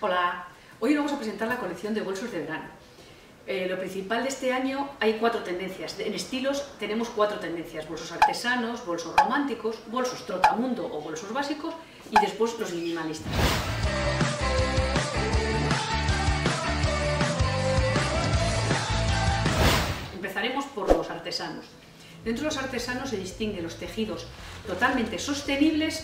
Hola, hoy vamos a presentar la colección de bolsos de verano. Lo principal de este año, hay 4 tendencias. En estilos tenemos 4 tendencias: bolsos artesanos, bolsos románticos, bolsos trotamundo o bolsos básicos y después los minimalistas. Empezaremos por los artesanos. Dentro de los artesanos se distinguen los tejidos totalmente sostenibles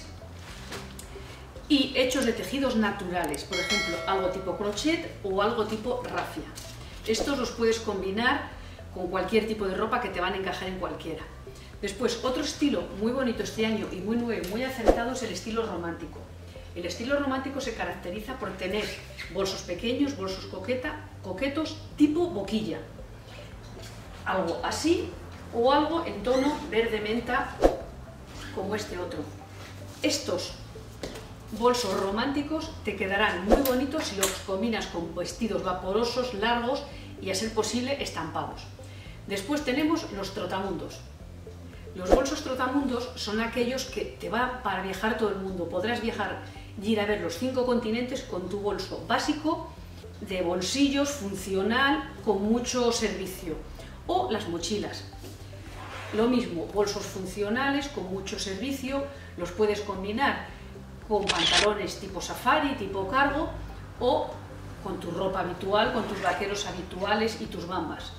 y hechos de tejidos naturales, por ejemplo, algo tipo crochet o algo tipo rafia. Estos los puedes combinar con cualquier tipo de ropa que te van a encajar en cualquiera. Después, otro estilo muy bonito este año y muy nuevo y muy acertado es el estilo romántico. El estilo romántico se caracteriza por tener bolsos pequeños, bolsos coquetos, tipo boquilla. Algo así o algo en tono verde menta como este otro. Estos bolsos románticos te quedarán muy bonitos si los combinas con vestidos vaporosos, largos y a ser posible estampados. Después tenemos los trotamundos. Los bolsos trotamundos son aquellos que te va para viajar todo el mundo. Podrás viajar y ir a ver los 5 continentes con tu bolso básico, de bolsillos, funcional, con mucho servicio. O las mochilas. Lo mismo, bolsos funcionales con mucho servicio, los puedes combinar con pantalones tipo safari, tipo cargo, o con tu ropa habitual, con tus vaqueros habituales y tus bambas.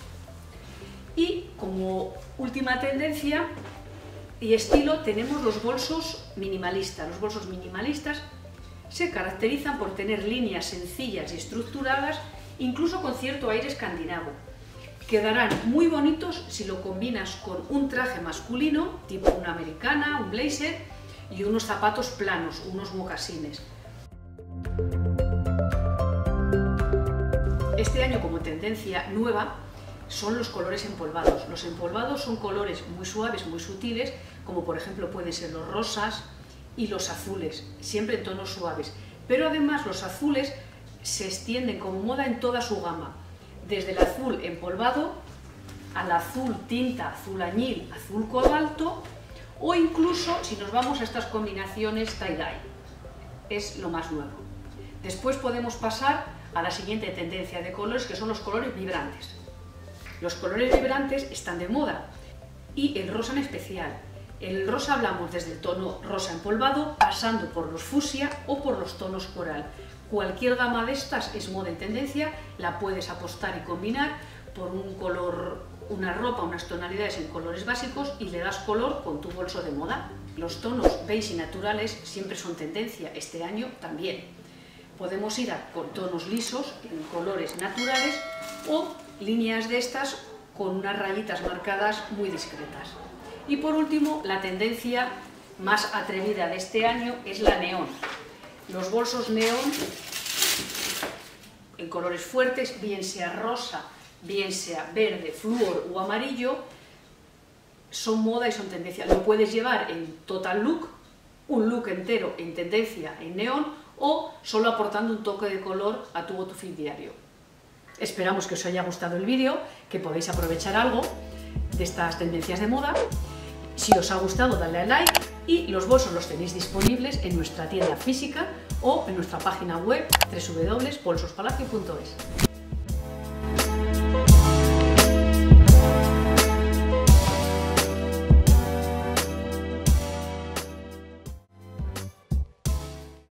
Y como última tendencia y estilo tenemos los bolsos minimalistas. Los bolsos minimalistas se caracterizan por tener líneas sencillas y estructuradas, incluso con cierto aire escandinavo. Quedarán muy bonitos si lo combinas con un traje masculino, tipo una americana, un blazer, y unos zapatos planos, unos mocasines. Este año, como tendencia nueva, son los colores empolvados. Los empolvados son colores muy suaves, muy sutiles, como por ejemplo pueden ser los rosas y los azules, siempre en tonos suaves. Pero además los azules se extienden como moda en toda su gama, desde el azul empolvado al azul tinta, azul añil, azul cobalto, o incluso si nos vamos a estas combinaciones tie-dye. Es lo más nuevo. Después podemos pasar a la siguiente tendencia de colores, que son los colores vibrantes. Los colores vibrantes están de moda, y el rosa en especial. El rosa hablamos desde el tono rosa empolvado, pasando por los fucsia o por los tonos coral. Cualquier gama de estas es moda en tendencia, la puedes apostar y combinar por un color, una ropa, unas tonalidades en colores básicos y le das color con tu bolso de moda. Los tonos beige y naturales siempre son tendencia, este año también. Podemos ir con tonos lisos, en colores naturales, o líneas de estas con unas rayitas marcadas muy discretas. Y por último, la tendencia más atrevida de este año es la neón. Los bolsos neón en colores fuertes, bien sea rosa, bien sea verde, flúor o amarillo, son moda y son tendencia. Lo puedes llevar en total look, un look entero en tendencia en neón, o solo aportando un toque de color a tu outfit diario. Esperamos que os haya gustado el vídeo, que podéis aprovechar algo de estas tendencias de moda. Si os ha gustado, dadle a like, y los bolsos los tenéis disponibles en nuestra tienda física o en nuestra página web www.bolsospalacio.es.